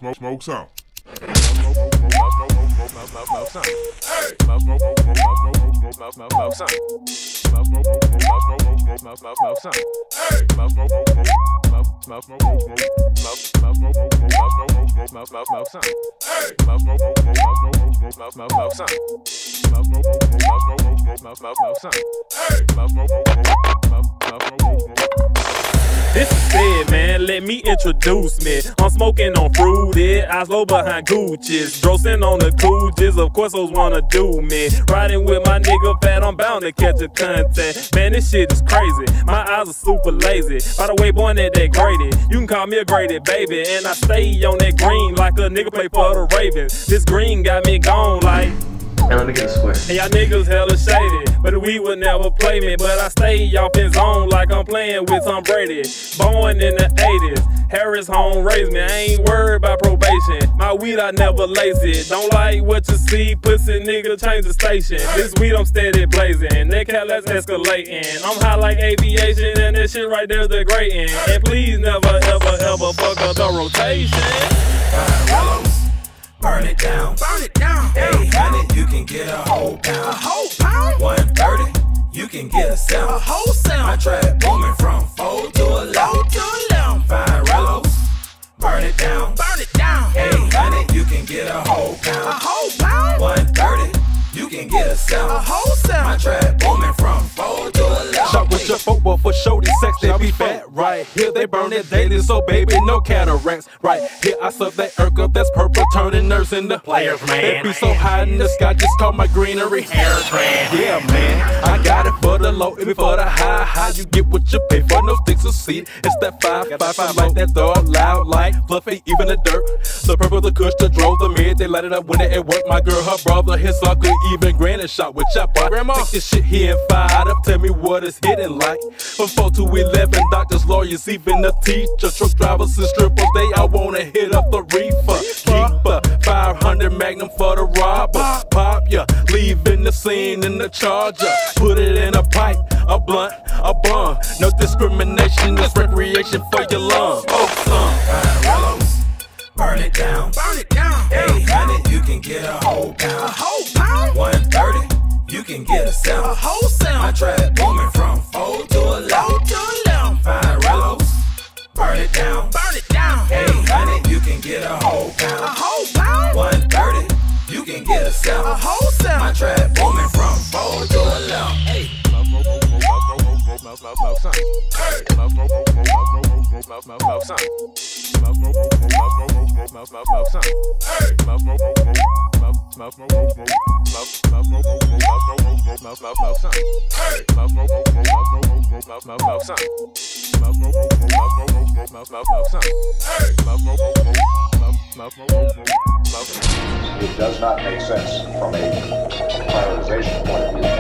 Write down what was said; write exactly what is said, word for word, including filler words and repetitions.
smoke, smoke some. This is Sid, man, let me introduce me. I'm smoking on fruity, I slow behind Gucci's. Drossin' on the Coogies, of course those wanna do me. Riding with my nigga Fat, I'm bound to catch a contact. Man, this shit is crazy, my eyes are super lazy. By the way, boy, that that Grady, you can call me a Grady, baby. And I stay on that green like a nigga play for the Ravens. This green got me gone like... Hey, let me get a square. And y'all niggas hella shady, but we would never play me. But I stay off in zone like I'm playing with Tom Brady. Born in the eighties, Harris home raised me. I ain't worried about probation. My weed I never lace it. Don't like what you see, pussy nigga change the station. This weed I'm steady blazing, that cat let's escalating. I'm high like aviation, and this shit right there's degrading. And please never ever ever fuck up the rotation. Burn it down, burn it down. eight hundred, you can get a whole pound. A whole pound? one thirty, you can get a sound. A whole sound. My trap booming from four to eleven. to eleven. Fine Rellos, burn it down, burn it down. eight hundred, you can get a whole pound. A whole pound? one thirty, you can get a sound. A whole sound. My trap booming from four to eleven. Shot with your football for show, these sex, they be fat. Right here, they burn it daily, so baby, no cataracts. Right here, I serve that irk up, that's purple, turning nerves into players, man. They be so high in the sky, just call my greenery airbrand. Yeah, man, I got it for the low, it be for the high. How you get what you pay for, no sticks or seed. It's that five, five, five, like that dog, loud, light, fluffy, even the dirt. The purple, the kush, the drove, the mid, they light it up when they at work. My girl, her brother, his uncle, even granny shot with your boy. Grandma, take this shit here and fired up, tell me what it's hitting like. From four to eleven, doctors, lawyers, even the teacher, truck drivers and strippers, they all wanna hit up the reefer. Keeper, five hundred Magnum for the robber. Pop ya, leaving the scene in the Charger. Put it in a pipe, a blunt, a bum. No discrimination, it's recreation for your lungs. Oh, son. Burn it down, burn it down. eight hundred, you can get a whole pound. A whole pound? one thirty, you can get a sound. A whole sound. My trap booming from four to eleven. to eleven. Fine Rellos, burn it down, burn it down. eight hundred, you can get a whole pound. A whole pound? one thirty, you can get a sound. A whole sound. My trap booming from four to eleven. Hey. It does not make sense from a prioritization point of view